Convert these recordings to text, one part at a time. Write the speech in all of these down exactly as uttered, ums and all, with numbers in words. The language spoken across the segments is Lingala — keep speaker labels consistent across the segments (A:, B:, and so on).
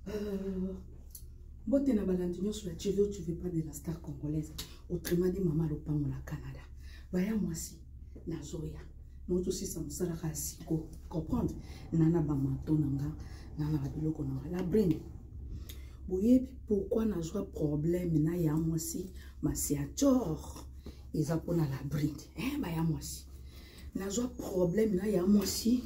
A: Euh, Bote na balantinyo sur la tu veux ou tu veux pas de la star congolaise. Autrement dit, maman le pango na Canada. Baya moi si, na zoya. Nous aussi ça me sera rasiko. Comprendre? Nana ba manto nanga, nana ba biloko nanga. La brain. Boye pourquoi na joie problème na ya moi si, ma si a tort. Ils appellent la brain. Eh baya moi si. Na joie problème na ya moi si.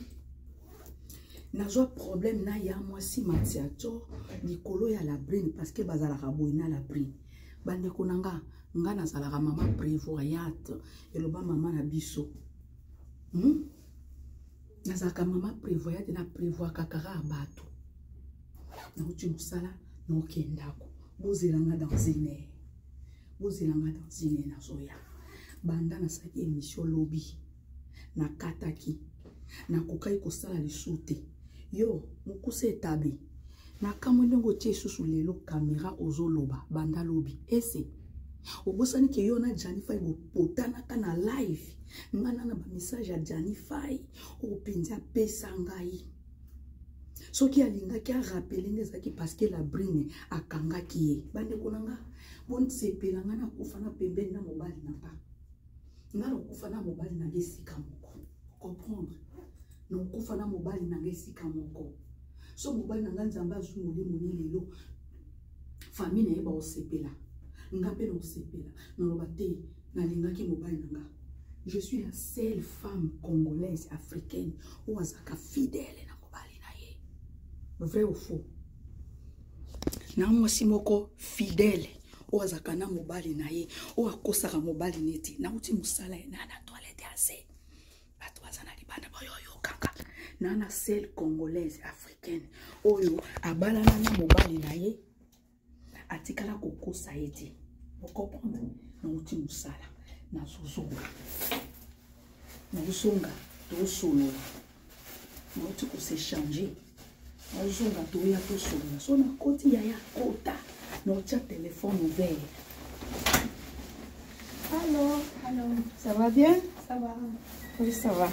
A: Nazo problème na ya moi si matiacho likolo ya la brine parce que bazala raboina la brine bande konanga nga nazala ka mama prévoyante eloba mama na biso hmm nazala ka mama prévoyante na prévoir kakara bato na uti musala no kendako bozelanga dans une bozelanga dans une nazoya banda na saki émission lobby na kataki na kokai ko sala le soute yo mukuse etabi na kamwengo tie susu lelo caméra ozoloba banda lobi ese obosani ke yo na Janify bo potana kana live ngana na ba message ya Janify o penza pesa ngai soki alinga ki a rappeler ngezaki parce que la brine akanga ki bande konanga bon sepela ngana kufana pembeni na mobali na pa ngana kufana mobali na gesika moko comprendre non kufana mobali na gesika moko so mobali na nzamba zumuli muni lelo famille na ba osepela ngape na osepela na lobate na lingaki mobali nanga je suis la seule femme congolaise africaine ou azaka fidèle na mobali na ye vrai ou faux na moi si moko fidèle ou azaka na mobali na ye ou akosaka mobali neti na uti musala na na toilette assez batwazana libanda boyo kaka nana seule congolaise africaine oyo abalana na mobali na ye atikala kokosa eti vous comprenez na uti musala na zozonga na zozonga to solo na uti ko se changer na zozonga to ya to solo so na koti ya ya kota na uti téléphone ouvert.
B: Allô, allô,
A: ça va bien?
B: Ça va.
A: Oui, ça va.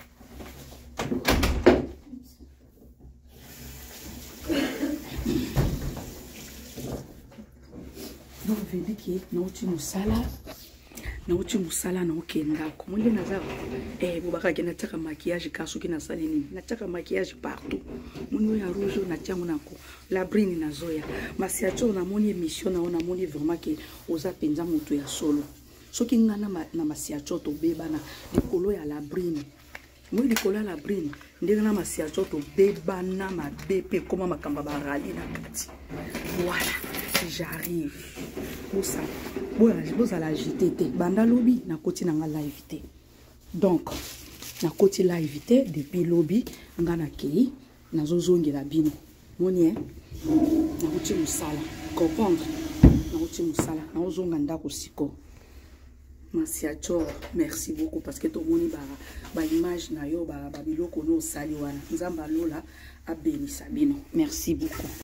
A: Donc, je vais dire que nous avons musala, nous avons musala, nous avons comment on a eh, vous voyez qu'il y a un maquillage cassou qui n'a salini, il y a un maquillage partout. Mon y a rouge, on a tiens on a quoi, la brine na zoya. Mais si à on a mon émission, on a mon vraiment que aux appendices mon tout ya solo. Ce qui n'a na na masiacho to beba na likolo ya la brine. Moi likolo ya la brine, ndenge na masiacho to beba na ma bépé comment makamba barali na kati. Voilà, j'arrive. Bosa, bosa la agité te. Banda lobby na koti na nga live te. Donc, na koti live te depuis lobby nga na kei na zozongi la bino. Moni na koti musala. Comprendre? Na koti musala. Na ozonga ndako siko. Masiacho, merci beaucoup parce que tout le monde ba image na yo ba biloko no sali wana. Nzamba lola a béni sabino. Merci beaucoup.